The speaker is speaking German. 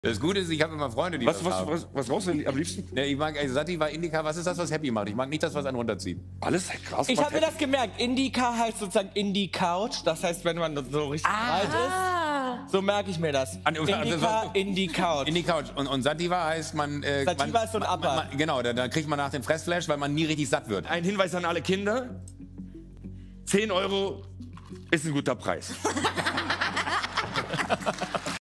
Das Gute ist, ich habe immer Freunde, die Was rauchst du denn am liebsten? Ja, ich mag Sativa, Indica, was ist das, was happy macht? Ich mag nicht das, was einen runterzieht. Alles krass. Ich habe mir das gemerkt. Indica heißt sozusagen Indie-Couch. Das heißt, wenn man so richtig breit ist, so merke ich mir das. Indica, Indie-Couch. Indie-Couch. Und Sativa heißt, Sativa ist so ein Upper. Genau, da kriegt man nach dem Fressflash, weil man nie richtig satt wird. Ein Hinweis an alle Kinder. 10 € ist ein guter Preis.